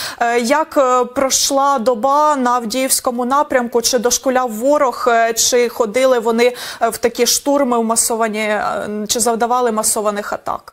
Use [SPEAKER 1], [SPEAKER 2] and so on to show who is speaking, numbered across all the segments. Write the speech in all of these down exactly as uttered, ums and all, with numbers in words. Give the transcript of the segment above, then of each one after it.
[SPEAKER 1] Як пройшла доба на Авдіївському напрямку? Чи дошкуляв ворог, чи ходили вони в такі штурми масовані, чи завдавали масованих атак?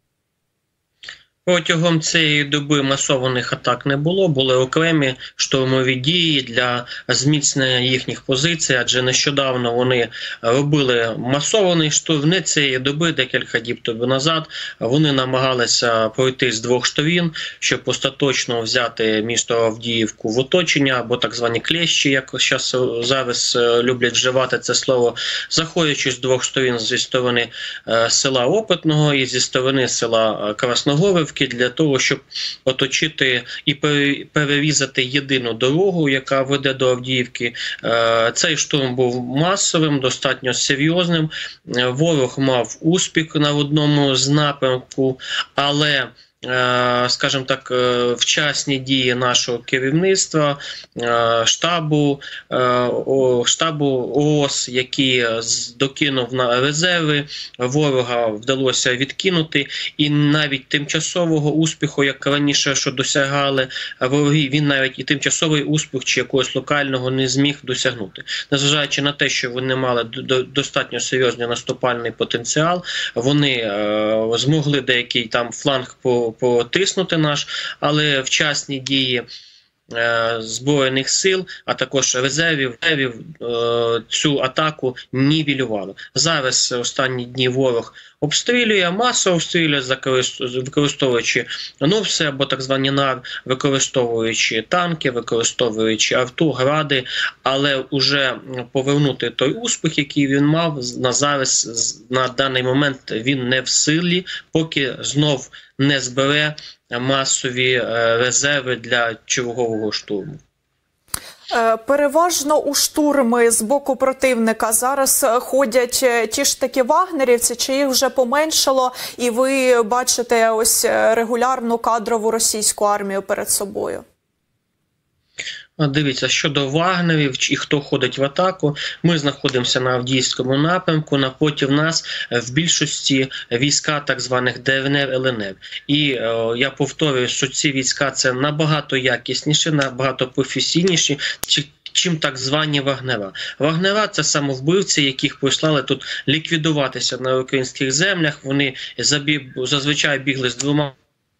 [SPEAKER 2] Протягом цієї доби масованих атак не було, були окремі штурмові дії для зміцнення їхніх позицій, адже нещодавно вони робили масований штурм. Не цієї доби, декілька діб тому назад, вони намагалися пройти з двох сторін, щоб остаточно взяти місто Авдіївку в оточення, або так звані клещі, як зараз, зараз люблять вживати це слово, заходячи з двох сторін, зі сторони села Опитного і зі сторони села Красногорівки, для того, щоб оточити і перерізати єдину дорогу, яка веде до Авдіївки. Цей штурм був масовим, достатньо серйозним. Ворог мав успіх на одному з напрямку, але скажімо так, вчасні дії нашого керівництва, штабу, штабу ООС, який докинув на резерви, ворога вдалося відкинути, і навіть тимчасового успіху, як раніше, що досягали вороги, він навіть і тимчасовий успіх чи якогось локального не зміг досягнути. Незважаючи на те, що вони мали достатньо серйозний наступальний потенціал, вони змогли деякий там фланг по потиснути наш, але вчасні дії е, Збройних сил, а також резервів, резервів е, цю атаку нівелювали. Зараз останні дні ворог обстрілює, масово обстрілює, використовуючи НОВСи або так звані НАР, використовуючи танки, використовуючи арту, гради, але вже повернути той успіх, який він мав, на зараз, на даний момент він не в силі, поки знов не збере масові резерви для чергового штурму.
[SPEAKER 1] Переважно у штурми з боку противника зараз ходять ті ж таки вагнерівці, чи їх вже поменшало, і ви бачите ось регулярну кадрову російську армію перед собою?
[SPEAKER 2] Дивіться, щодо вагнерів і хто ходить в атаку, ми знаходимося на Авдіївському напрямку, напроти нас в більшості війська так званих Д Н R, Л Н Р. І о, я повторюю, що ці війська це набагато якісніші, набагато професійніші, чим так звані вагнера. Вагнера – це самовбивці, яких прислали тут ліквідуватися на українських землях. Вони зазвичай бігли з двома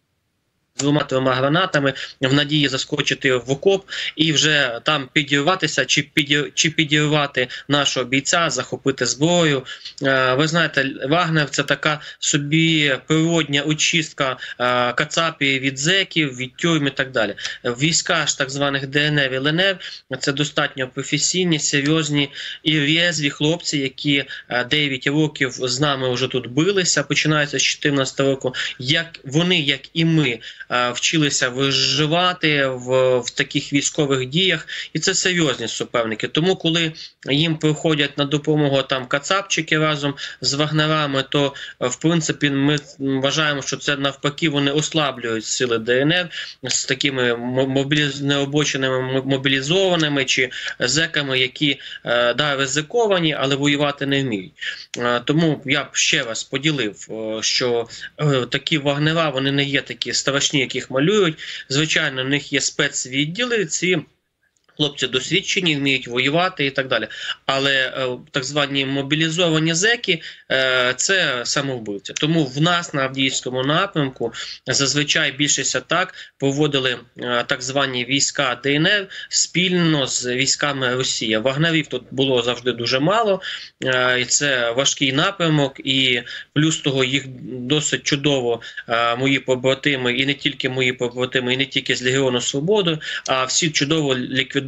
[SPEAKER 2] двома-трьома гранатами в надії заскочити в окоп і вже там підірватися чи, підір... чи підірвати нашого бійця, захопити зброю. Ви знаєте, Вагнер – це така собі природня очистка кацапів від зеків, від тюрм і так далі. Війська ж так званих Д Н Р і Л Н Р – це достатньо професійні, серйозні і резві хлопці, які дев'ять років з нами вже тут билися, починається з дві тисячі чотирнадцятого року. Як вони, як і ми, вчилися виживати в, в таких військових діях, і це серйозні суперники. Тому, коли їм приходять на допомогу там кацапчики разом з вагнерами, то, в принципі, ми вважаємо, що це навпаки вони ослаблюють сили Д Н Р з такими мобіліз... необоченими мобілізованими чи зеками, які, да, ризиковані, але воювати не вміють. Тому я б ще раз поділив, що такі вагнера, вони не є такі страшні, яких малюють. Звичайно, в них є спецвідділи, ці хлопці досвідчені, вміють воювати і так далі. Але е, так звані мобілізовані зеки е, – це самовбивці. Тому в нас на Авдіївському напрямку зазвичай більшість атак проводили е, так звані війська Д Н Р спільно з військами Росії. Вагнерів тут було завжди дуже мало, е, і це важкий напрямок, і плюс того їх досить чудово е, мої побратими, і не тільки мої побратими, і не тільки з Легіону Свободи, а всі чудово ліквідували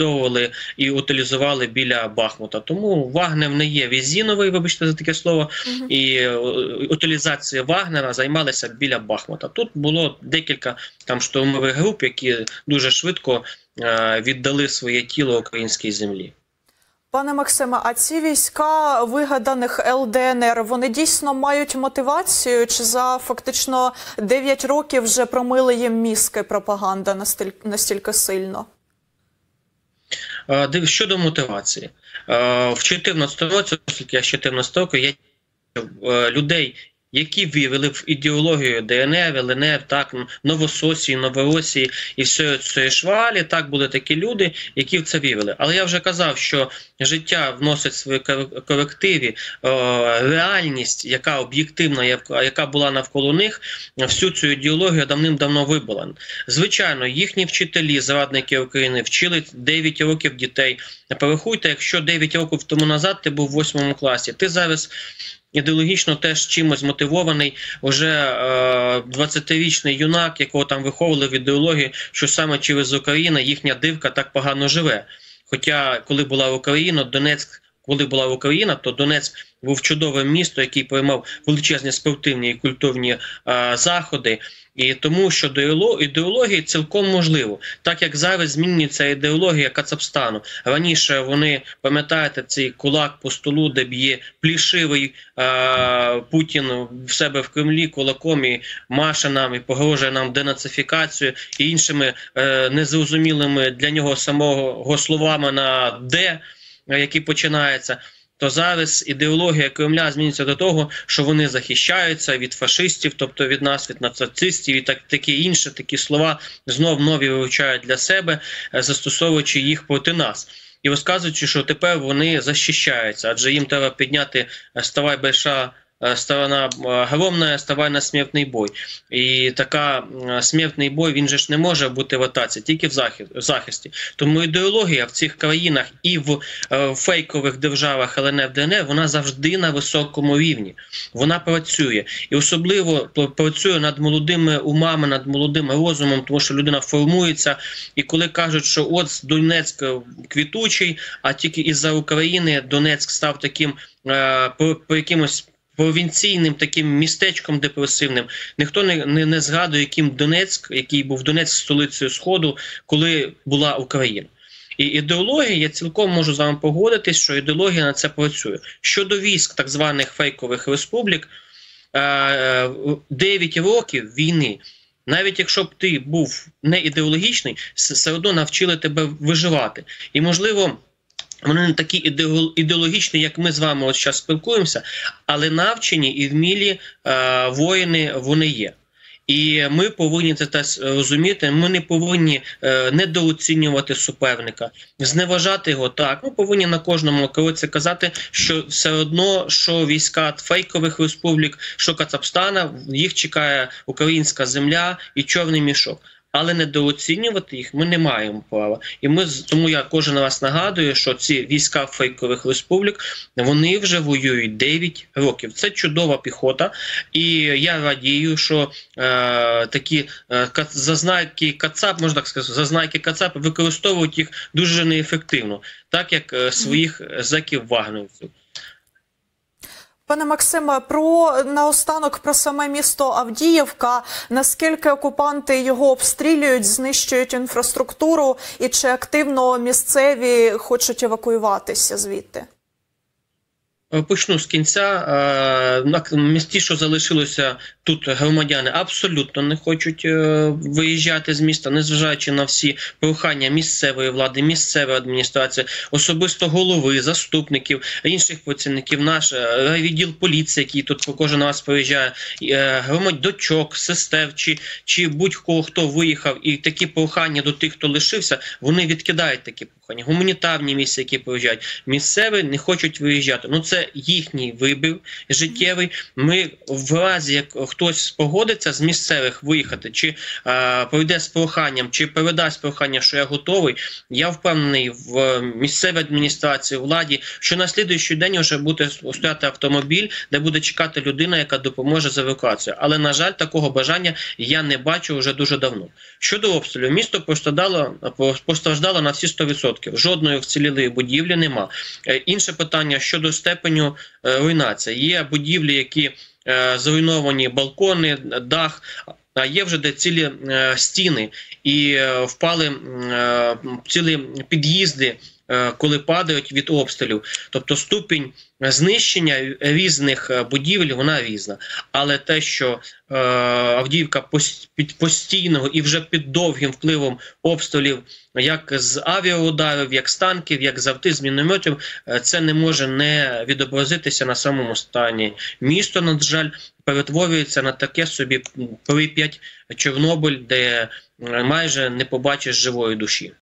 [SPEAKER 2] і утилізували біля Бахмута. Тому Вагнер не є резиновий, вибачте за таке слово, угу. І утилізація Вагнера займалися біля Бахмута. Тут було декілька там штурмових груп, які дуже швидко е, віддали своє тіло українській землі.
[SPEAKER 1] Пане Максиме, а ці війська вигаданих Л Д Н Р, вони дійсно мають мотивацію? Чи за фактично дев'ять років вже промили їм мізки пропаганда настільки, настільки сильно?
[SPEAKER 2] Щодо мотивації. В дві тисячі чотирнадцятому році, оскільки я з дві тисячі чотирнадцятого року, я людей, які вивели в ідеологію ДНР, ЛНР, так, Новососії, Новоросії і все цієї швалі, так, були такі люди, які в це вивели. Але я вже казав, що життя вносить свої корективи, реальність, яка об'єктивна, яка була навколо них, всю цю ідеологію давним-давно вибила. Звичайно, їхні вчителі, зрадники України, вчили дев'ять років дітей. Порахуйте, якщо дев'ять років тому назад ти був в восьмому класі, ти зараз ідеологічно теж чимось мотивований, уже е, двадцятирічний юнак, якого там виховували в ідеології, що саме через Україну їхня дивка так погано живе. Хоча, коли була Україна, Донецьк, коли була Україна, то Донецьк був чудове місто, який приймав величезні спортивні і культурні е, заходи. І тому щодо ідеології цілком можливо. Так як зараз змінюється ідеологія Кацапстану. Раніше вони, пам'ятаєте, цей кулак по столу, де б'є плішивий е, Путін в себе в Кремлі кулаком і маше нам, і погрожує нам денацифікацію і іншими е, незрозумілими для нього самого словами на «Д», які починаються. То зараз ідеологія Кремля зміниться до того, що вони захищаються від фашистів, тобто від нас, від нацистів і так, такі інші такі слова знов нові вивчають для себе, застосовуючи їх проти нас. І розказуючи, що тепер вони захищаються, адже їм треба підняти «Ставай большая сторона огромна, ставай на смертний бой». І така смертний бой, він же ж не може бути в атаці, тільки в захисті. Тому ідеологія в цих країнах і в фейкових державах ЛНР, ДНР, вона завжди на високому рівні. Вона працює. І особливо працює над молодими умами, над молодим розумом, тому що людина формується. І коли кажуть, що от Донецьк квітучий, а тільки із-за України Донецьк став таким, по, по якимось провінційним таким містечком депресивним. Ніхто не, не, не згадує, яким Донецьк, який був Донецьк столицею Сходу, коли була Україна. І ідеологія, я цілком можу з вами погодитись, що ідеологія на це працює. Щодо військ так званих фейкових республік, дев'ять років війни, навіть якщо б ти був не ідеологічний, все одно навчили тебе виживати. І, можливо, вони не такі ідеологічні, як ми з вами от зараз спілкуємося, але навчені і вмілі е, воїни вони є. І ми повинні це теж розуміти, ми не повинні е, недооцінювати суперника, зневажати його. Так, ми повинні на кожному кроці казати, що все одно, що війська фейкових республік, що Кацапстана, їх чекає українська земля і чорний мішок. Але недооцінювати їх ми не маємо права. І ми, тому я кожен раз нагадую, що ці війська фейкових республік, вони вже воюють дев'ять років. Це чудова піхота. І я радію, що е, такі е, зазнайки Кацап, можна так сказати, зазнайки Кацап використовують їх дуже неефективно, так як е, своїх зеків-вагнерівців.
[SPEAKER 1] Пане Максиме, про наостанок про саме місто Авдіївка. Наскільки окупанти його обстрілюють, знищують інфраструктуру і чи активно місцеві хочуть евакуюватися звідти?
[SPEAKER 2] Почну з кінця. На місті, що залишилося тут, громадяни абсолютно не хочуть виїжджати з міста, незважаючи на всі прохання місцевої влади, місцевої адміністрації, особисто голови, заступників, інших працівників, наш відділ поліції, який тут кожен раз приїжджає, громадочок, сестер чи, чи будь-кого, хто виїхав, і такі прохання до тих, хто лишився, вони відкидають такі прохання. Гуманітарні місця, які приїжджають, місцеві не хочуть виїжджати. Ну, це їхній вибір життєвий. Ми в разі, як хтось погодиться з місцевих виїхати, чи а, пройде з проханням, чи передасть прохання, що я готовий, я впевнений в місцевій адміністрації, владі, що на слідуючий день вже буде стояти автомобіль, де буде чекати людина, яка допоможе з евакуацією. Але, на жаль, такого бажання я не бачу вже дуже давно. Щодо обстрілів, місто постраждало, постраждало на всі сто відсотків. Жодної вцілілої будівлі нема. Інше питання щодо степеню руйнації. Є будівлі, які зруйновані, балкони, дах, а є вже де цілі стіни і впали цілі під'їзди, коли падають від обстрілів. Тобто ступінь знищення різних будівель, вона різна. Але те, що е, Авдіївка під постійного і вже під довгим впливом обстрілів, як з авіаударів, як з танків, як з авти, з мінометів, це не може не відобразитися на самому стані. Місто, на жаль, перетворюється на таке собі Прип'ять, Чорнобиль, де майже не побачиш живої душі.